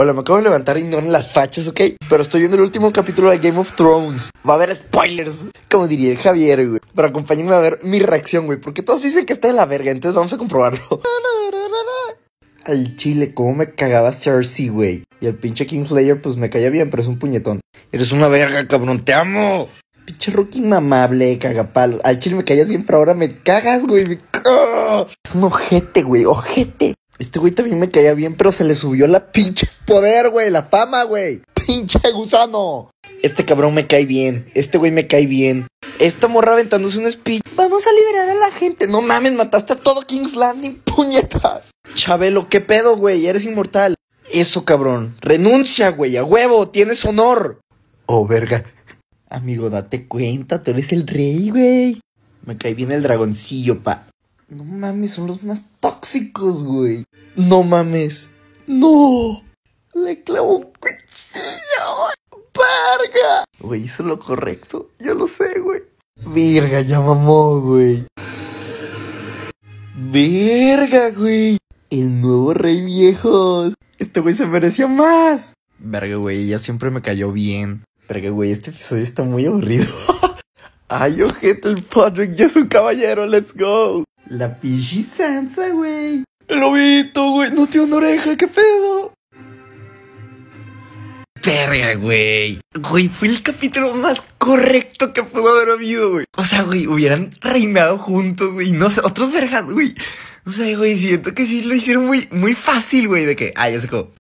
Hola, me acabo de levantar, ignoren las fachas, ¿ok? Pero estoy viendo el último capítulo de Game of Thrones. Va a haber spoilers, como diría el Javier, güey. Pero acompáñenme a ver mi reacción, güey. Porque todos dicen que está de la verga, entonces vamos a comprobarlo. Al chile, cómo me cagaba Cersei, güey. Y el pinche Kingslayer, pues me caía bien, pero es un puñetón. Eres una verga, cabrón, te amo. Pinche Rocky mamable, cagapalos. Al chile me caías bien, pero ahora me cagas, güey. Me cagas. Es un ojete, güey, ojete. Este güey también me caía bien, pero se le subió la pinche poder, güey, la fama, güey. Pinche gusano. Este cabrón me cae bien. Este güey me cae bien. Esta morra aventándose un speech. Vamos a liberar a la gente. No mames, mataste a todo King's Landing, puñetas. Chabelo, ¿qué pedo, güey? Eres inmortal. Eso, cabrón. Renuncia, güey, a huevo. Tienes honor. Oh, verga. Amigo, date cuenta, tú eres el rey, güey. Me cae bien el dragoncillo, pa. No mames, son los más tóxicos, güey. No mames. No. Le clavo un cuchillo. Verga. Güey, hizo lo correcto. Yo lo sé, güey. Verga, ya mamó, güey. Verga, güey. El nuevo rey, viejos. Este güey se mereció más. Verga, güey, ella siempre me cayó bien. Verga, güey, este episodio está muy aburrido. Ay, ojete, el Podrick ya es un caballero, let's go. La pinche Sansa, güey. El lobito, güey, no tiene una oreja, ¿qué pedo? Verga, güey. Güey, fue el capítulo más correcto que pudo haber habido, güey. O sea, güey, hubieran reinado juntos, güey. No sé, otros vergas, güey. O sea, güey, siento que sí lo hicieron muy fácil, güey. De que, ya se acabó.